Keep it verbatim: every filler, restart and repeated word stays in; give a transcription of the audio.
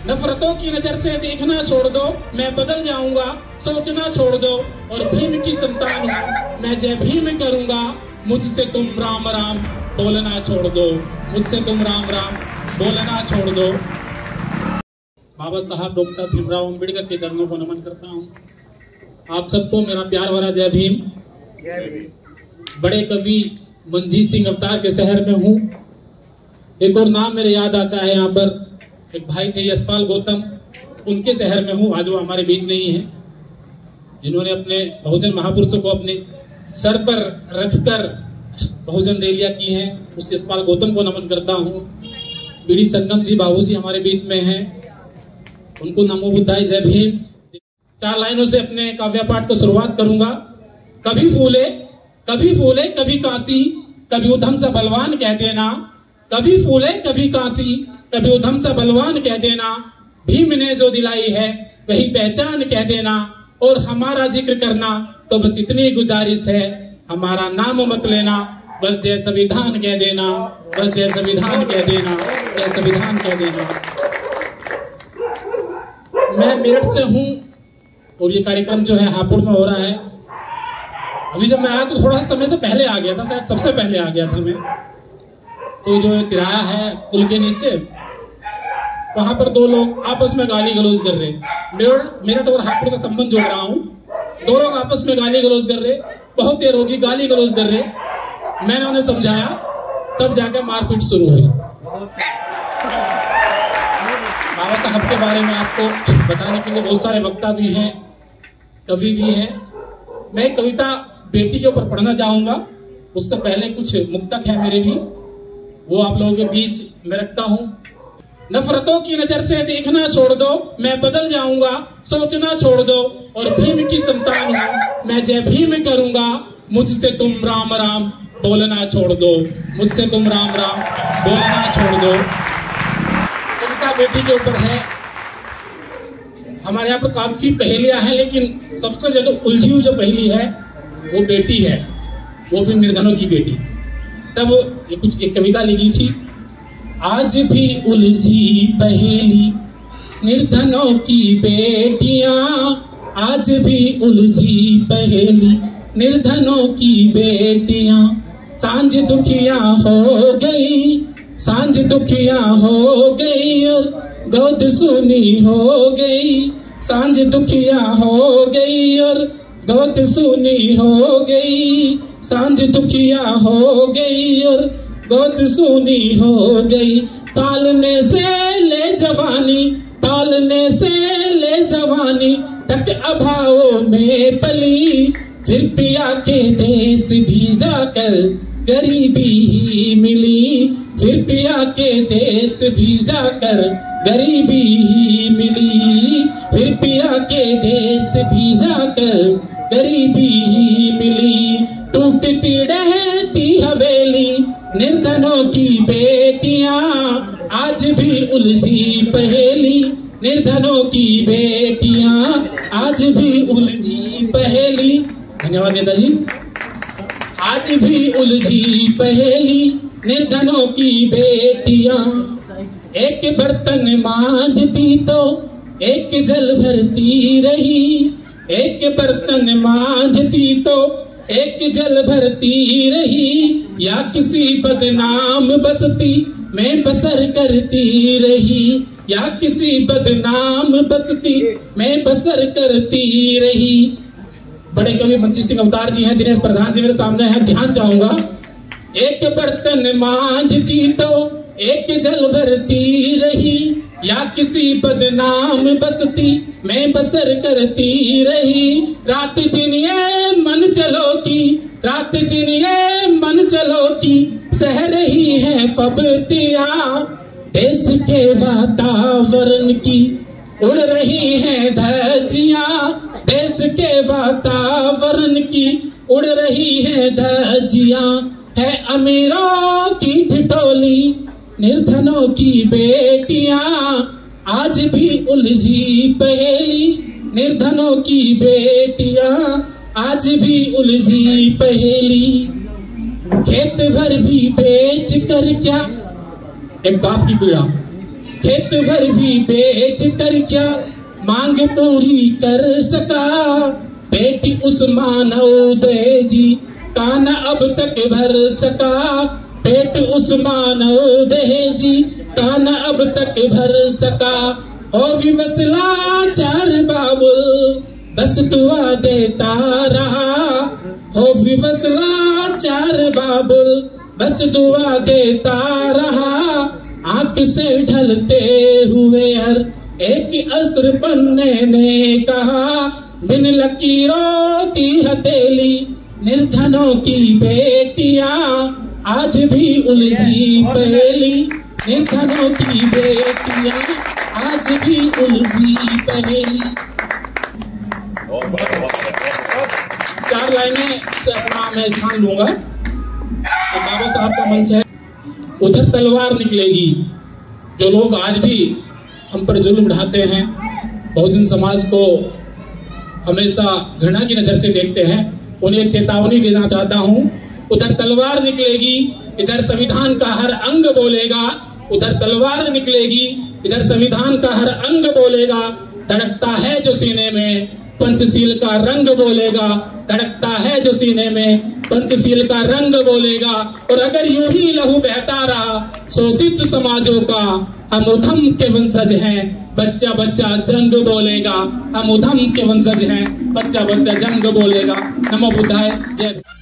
नफरतों की नजर से देखना छोड़ दो, मैं बदल जाऊंगा, सोचना छोड़ दो। और भीम की संतान हूँ मैं, जय भीम करूंगा, मुझसे तुम राम राम बोलना छोड़ दो, मुझसे तुम राम राम बोलना छोड़ दो। बाबा साहब डॉक्टर भीमराव अम्बेडकर के चरणों को नमन करता हूँ। आप सबको मेरा प्यार भरा जय भीम। जय भीम। बड़े कवि मंजीत सिंह अवतार के शहर में हूँ। एक और नाम मेरे याद आता है, यहाँ पर एक भाई थे यशपाल गौतम, उनके शहर में हूँ। आज वो हमारे बीच नहीं है, जिन्होंने अपने बहुजन महापुरुषों को अपने सर पर रखकर बहुजन रैलियां की हैं। उस यशपाल गौतम को नमन करता हूँ। बीडी संगम जी बाबू जी हमारे बीच में हैं, उनको नमो बुद्धाय जय भीम। चार लाइनों से अपने काव्य पाठ को शुरुआत करूंगा। कभी फूले कभी फूले कभी कांसी, कभी उधम सा बलवान कह देना। कभी फूले कभी कांसी, कभी उधम सा बलवान कह देना। भीम ने जो दिलाई है वही पहचान कह देना। और हमारा जिक्र करना तो बस इतनी गुजारिश है, हमारा नाम मत लेना, बस जय संविधान कह देना, बस जय संविधान कह देना, जय संविधान कह देना। मैं मेरठ से हूँ और ये कार्यक्रम जो है हापुड़ में हो रहा है। अभी जब मैं आया तो थोड़ा सा समय से पहले आ गया था, शायद सबसे पहले आ गया था मैं। तो जो तिराया है पुल के नीचे, वहां पर दो लोग आपस में गाली गलौज कर रहे। मेरठ मेरठ और हापुड़ का संबंध जोड़ रहा हूँ। दो लोग आपस में गाली गलौज कर रहे, बहुत देर होगी गाली गलौज कर रहे। मैंने उन्हें समझाया, तब जाकर मारपीट शुरू हुई। बाबा साहब के बारे में आपको बताने के लिए बहुत सारे वक्ता भी हैं, कवि भी हैं। मैं एक कविता बेटी के ऊपर पढ़ना चाहूंगा। उससे पहले कुछ मुक्तक है मेरे भी, वो आप लोगों के बीच में रखता हूँ। नफरतों की नजर से देखना छोड़ दो, मैं बदल जाऊंगा, सोचना छोड़ दो। और भीम की संतान हूँ मैं, जय भीम करूंगा, मुझसे तुम राम राम बोलना छोड़ दो, मुझसे तुम राम राम बोलना छोड़ दो। कविता बेटी के ऊपर है। हमारे यहाँ पर काफी पहेलियां हैं, लेकिन सबसे ज्यादा उलझी हुई जो पहेली है वो बेटी है, वो भी निर्धनों की बेटी। तब ये कुछ एक कविता लिखी थी। आज भी उलझी पहेली निर्धनों की बेटियां, आज भी उलझी पहेली निर्धनों की बेटियां। सांझ दुखिया हो गई, सांझ दुखिया हो गई और गोद सुनी हो गई। सांझ दुखिया हो गई और गोद सुनी हो गई। सांझ दुखिया हो गई और गोद सुनी हो गई। पालने से ले जवानी, पालने से ले जवानी तक अभावों में पली। फिर पिया के देश भी जाकर गरीबी ही मिली। फिर पिया के देश भी जाकर गरीबी ही मिली। फिर पिया के देश भी जाकर गरीबी ही मिली। टूटती रहती हवेली निर्धनों की बेटियां, आज भी उलझी पहेली निर्धनों की बेटियां, आज भी उलझी पहेली। धन्यवाद नेताजी। आज भी उलझी पहेली निर्धनों की बेटियां। एक बर्तन मांजती तो एक जल भरती रही। एक बर्तन मांजती तो एक जल भरती रही। या किसी बदनाम बस्ती में बसर करती रही। या किसी बदनाम बस्ती में बसर करती रही। बड़े कवि मंजीत सिंह अवतार जी हैं, दिनेश प्रधान जी मेरे सामने हैं, ध्यान चाहूंगा। एक बर्तन मांजती तो एक जल भरती रही। या किसी बदनाम बस्ती में बसर करती रही। रात दिन ये मन चलो की, रात दिन ये मन चलो की सह रही है पबतियां। देश के वातावरण की उड़ रही है धज्जियां। देश के वातावरण की उड़ रही है धज्जियां। है अमीरों की ठिठोली निर्धनों की बेटियां, आज भी उलझी पहेली निर्धनों की बेटियां, आज भी उलझी पहेली। खेत भर भी बेच कर क्या, एक बाप की पीड़ा, खेत भर भी बेच कर क्या मांग पूरी कर सका। बेटी उस मानव दहेजी का न अब तक भर सका। पेट उस मानव दहेजी का न अब तक भर सका। हो विवसला चार बाबुल बस दुआ देता रहा। हो विवसला चार बाबुल बस दुआ देता रहा। आंख से ढलते हुए हर एक असर पन्ने ने कहा। बिन लकीरों की हथेली निर्धनों की बेटियां आज भी उलझी पहेली। निर्धनों की बेटियां आज भी उलझी पहेली। चार लाइनें से अपना मैं स्थान लूंगा। तो बाबा साहब का मंच है। उधर तलवार निकलेगी। जो लोग आज भी हम पर जुल्म ढाते हैं, बहुजन समाज को हमेशा घृणा की नजर से देखते हैं, उन्हें एक चेतावनी देना चाहता हूं। उधर तलवार निकलेगी, इधर संविधान का हर अंग बोलेगा। उधर तलवार निकलेगी, इधर संविधान का हर अंग बोलेगा। धड़कता है जो सीने में पंचशील का रंग बोलेगा। धड़कता है जो सीने में पंचशील का रंग बोलेगा। और अगर यूं ही लहू बहता रहा शोषित समाजों का, हम उधम के वंशज हैं, बच्चा बच्चा जंग बोलेगा। हम उधम के वंशज हैं, बच्चा बच्चा जंग बोलेगा। नमो बुद्धाय। जय।